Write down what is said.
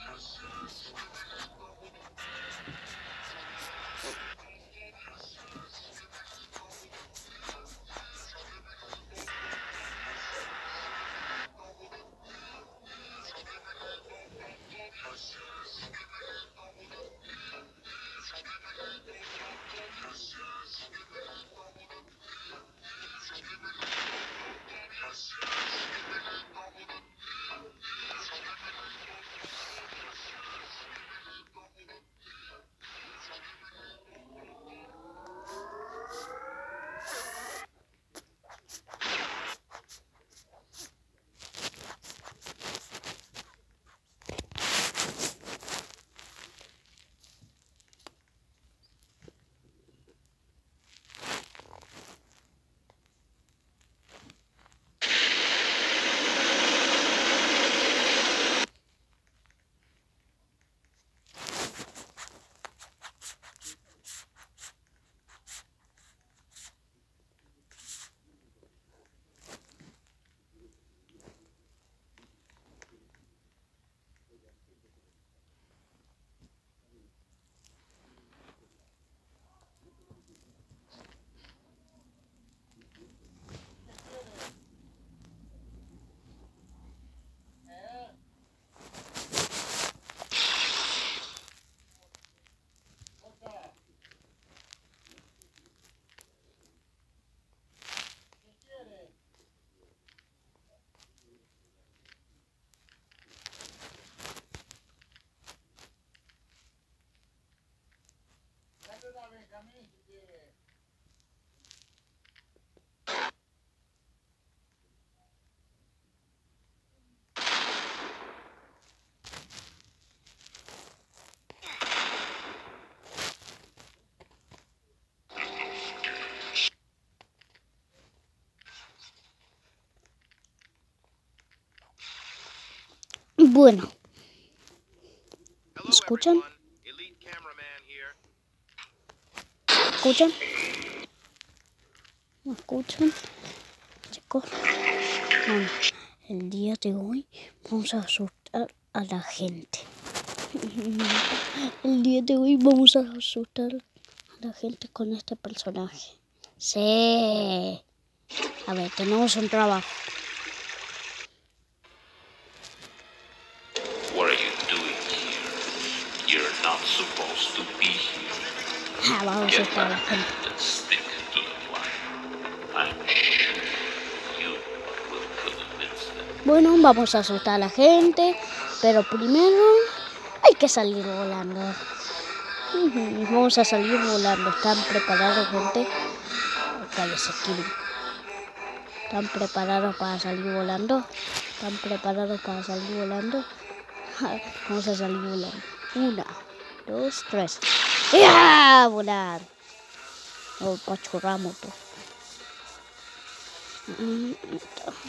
Bueno, ¿me escuchan? ¿Escuchan? ¿Me escuchan? Chicos, bueno, el día de hoy vamos a asustar a la gente. El día de hoy vamos a asustar a la gente con este personaje. Sí. A ver, tenemos un trabajo. What are you doing here? You're not supposed to be here. Vamos a Get asustar a la back gente. and stick to the plan. I'm sure you will convince them. Bueno, vamos a asustar a la gente, pero primero hay que salir volando. Vamos a salir volando. ¿Están preparados, gente? Cállese, Kirin. ¿Están preparados para salir volando? ¿Están preparados para salir volando? Vamos a salir volando. 1, 2, 3. ¡Ya! Volar. Oh, pachorramos, pues.